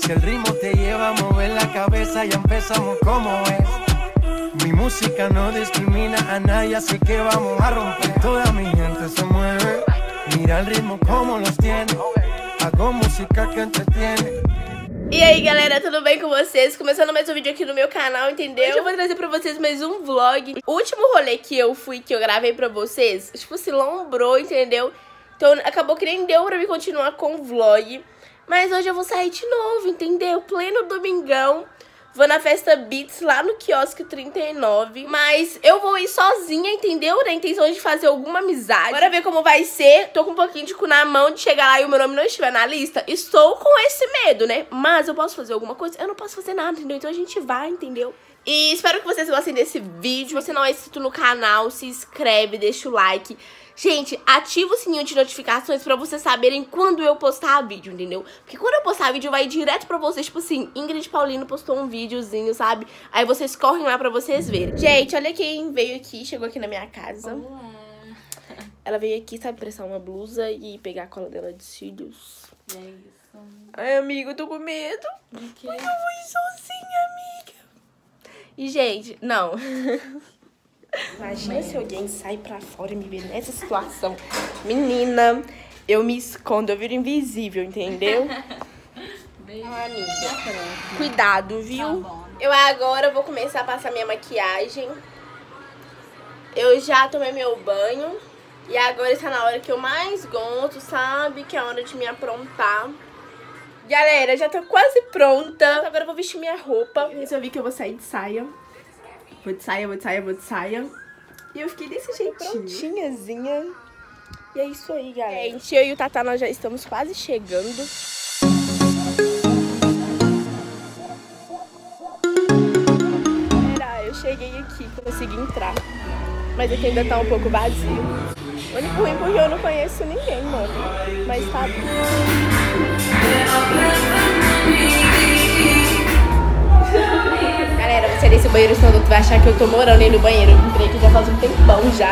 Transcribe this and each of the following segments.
Si el ritmo te lleva a mover la cabeza, ya empezamos como es. Mi música no discrimina a nadie, así que vamos a romper. Toda mi gente se mueve, mira el ritmo como los tiene. Hago música que entretiene. E aí galera, tudo bem com vocês? Começando mais um vídeo aqui no meu canal, entendeu? Hoje eu vou trazer pra vocês mais um vlog. O último rolê que eu gravei pra vocês, tipo, se lombrou, entendeu? Então acabou que nem deu pra me continuar com o vlog. Mas hoje eu vou sair de novo, entendeu? Pleno domingão. Vou na festa Beats lá no quiosque 39. Mas eu vou ir sozinha, entendeu? Na intenção de fazer alguma amizade. Bora ver como vai ser. Tô com um pouquinho de cu na mão de chegar lá e o meu nome não estiver na lista. Estou com esse medo, né? Mas eu posso fazer alguma coisa? Eu não posso fazer nada, entendeu? Então a gente vai, entendeu? E espero que vocês gostem desse vídeo. Se você não é inscrito no canal, se inscreve, deixa o like. Gente, ativa o sininho de notificações pra vocês saberem quando eu postar vídeo, entendeu? Porque quando eu postar vídeo, vai direto pra vocês, tipo assim, Ingrid Paulino postou um videozinho, sabe? Aí vocês correm lá pra vocês verem. Gente, olha quem veio aqui, chegou aqui na minha casa. Olá. Ela veio aqui, sabe, prestar uma blusa e pegar a cola dela de cílios. É isso. Ai, amiga, eu tô com medo. O quê? Eu vou ir sozinha, amiga. E, gente, não... Imagina se alguém sai pra fora e me ver nessa situação. Menina, eu me escondo, eu viro invisível, entendeu? Beijo. Ah, amiga, cuidado, viu? Tá bom. Eu agora vou começar a passar minha maquiagem. Eu já tomei meu banho. E agora está na hora que eu mais gosto, sabe? Que é a hora de me aprontar. Galera, já tô quase pronta. Agora eu vou vestir minha roupa. Eu resolvi que eu vou sair de saia. Vou de saia, vou de saia, vou de saia. E eu fiquei desse jeitinho. Prontinhazinha. E é isso aí, galera. Gente, eu e o Tatá, nós já estamos quase chegando. Galera, eu cheguei aqui, consegui entrar. Mas aqui ainda tá um pouco vazio. O único ruim porque eu não conheço ninguém, mano. Mas tá Galera, vou sair desse banheiro, senão tu vai achar que eu tô morando aí no banheiro. Eu entrei aqui já faz um tempão já.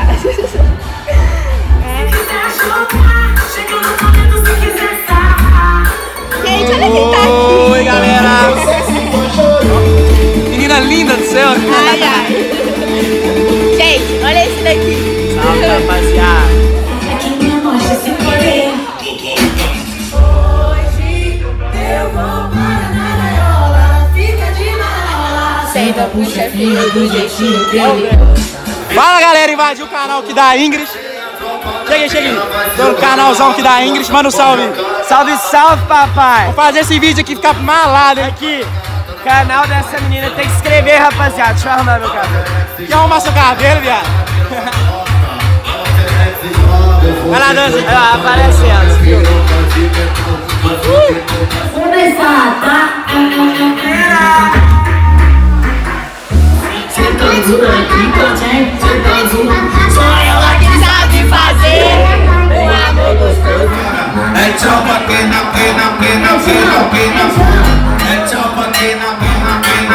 Gente, olha quem tá aqui. Oi, galera! Menina linda do céu! Ai, ai. Gente, olha esse daqui. Salve, rapaziada! Senta, puxa, filho, do jeitinho que Fala, galera, invadiu o canal aqui da Ingrid. Cheguei. Tô no canalzão aqui da Ingrid, manda um salve. Salve, salve, papai. Vou fazer esse vídeo aqui ficar malado, hein? Aqui, canal dessa menina tem que se inscrever, rapaziada. Deixa eu arrumar meu cabelo. Quer arrumar seu cabelo, viado? Vai lá, dança. Aparece ela. Começar, tá? Sentando aqui também, sentando. sou ela que sabe fazer um amor gostoso. É tchau pra quem não, quem não, quem não, quem não, quem não. É tchau pra quem não, quem não, quem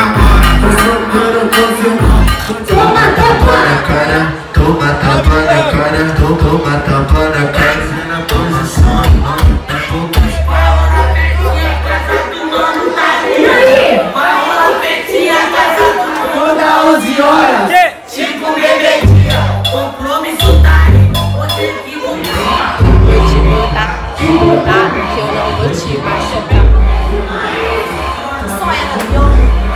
não. Toma tapa na cara, toma tapa na cara, toma tapa na cara. Na posição, é poucas palavras. E aí? Vai rolar petinha, casa toda 11 horas. Tipo bebedia, compromisso time. Você que mudar. Vou te botar, que eu não vou te machucar. Só ela, viu?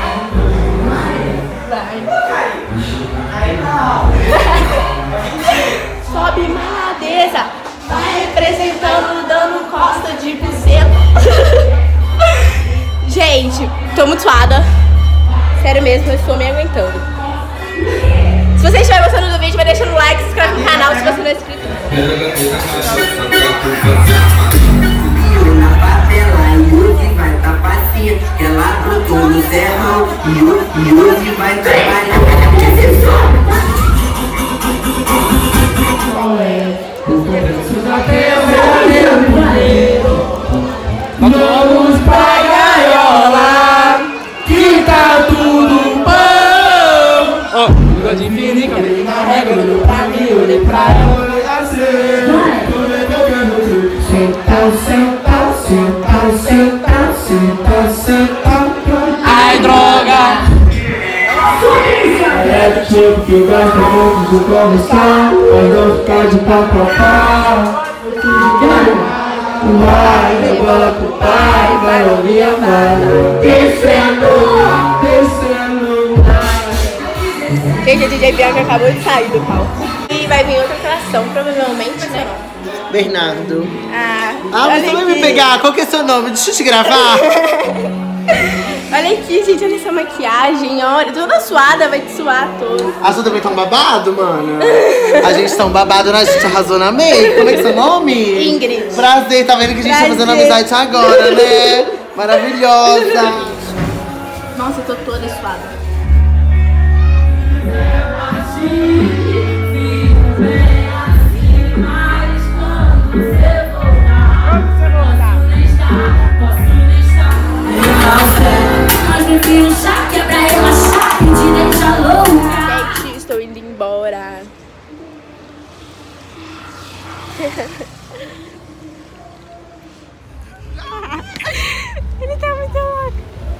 Sobe maladeza, vai representando, dando costa de buceta. Gente, tô muito suada. Sério mesmo, eu estou me aguentando. Se você estiver gostando do vídeo, vai deixando um like, se inscreve no canal se você não é inscrito. E hoje vai tá facinha, ela brotou no serrão. E hoje vai trabalhar. Vamos pra gaiola, que tá tudo bom. Ó, bigode infinito, na regra do caminho, olhei pra ela. Senta, senta, senta, senta, senta, senta. chego que gosta muito de conversar, mas não ficar de papapá. Vai, rebola pro pai, vai ouvir a mala. Descendo, descendo. Gente, a DJ Bianca acabou de sair do palco. E vai vir outra atração, provavelmente, né? Bernardo. Olha você vai aqui. me pegar? Qual que é seu nome? Deixa eu te gravar. Olha aqui, gente, olha essa maquiagem, olha, toda suada, vai te suar todo. A sua também tá um babado, mano? A gente tá um babado, né? A gente arrasou na make. Como é que é seu nome? Ingrid. Prazer, tá vendo que a gente tá fazendo Prazer. amizade agora, né? Maravilhosa. Nossa, eu tô toda suada. Gente, estou indo embora. Ele tá muito louco.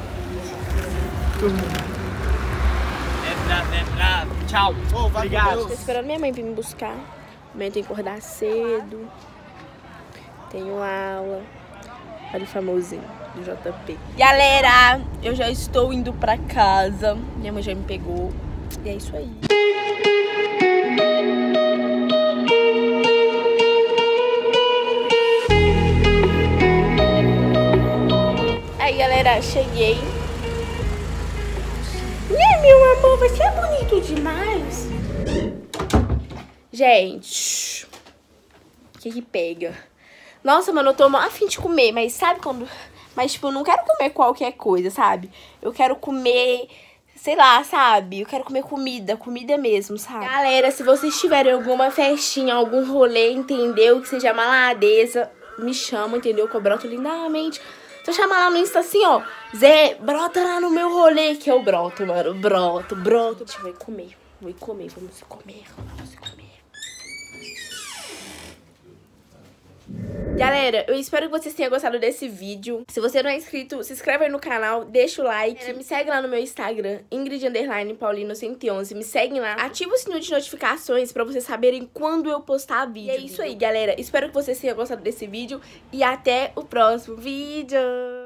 Tchau. Obrigado. Tô esperando minha mãe vir me buscar. Amanhã tem que acordar cedo. Tenho aula. Olha o famosinho do JP. Galera, eu já estou indo pra casa. Minha mãe já me pegou. E é isso aí. Aí, galera, cheguei. Meu amor, você é bonito demais. Gente, o que pega? Nossa, mano, eu tô a fim de comer, mas sabe quando... Mas, tipo, eu não quero comer qualquer coisa, sabe? Eu quero comer, sei lá, sabe? Eu quero comer comida, comida mesmo, sabe? Galera, se vocês tiverem alguma festinha, algum rolê, entendeu? Que seja maladeza, me chama, entendeu? Que eu broto lindamente. Se eu chamar lá no Insta assim, ó, Zé, brota lá no meu rolê, que eu broto, mano. Broto. A gente vai comer, vamos comer. Galera, eu espero que vocês tenham gostado desse vídeo. Se você não é inscrito, se inscreve aí no canal, deixa o like. Me segue lá no meu Instagram, Ingrid_Paulino111. Me segue lá. Ativa o sininho de notificações pra vocês saberem quando eu postar vídeo. E é isso aí, galera. Espero que vocês tenham gostado desse vídeo. E até o próximo vídeo.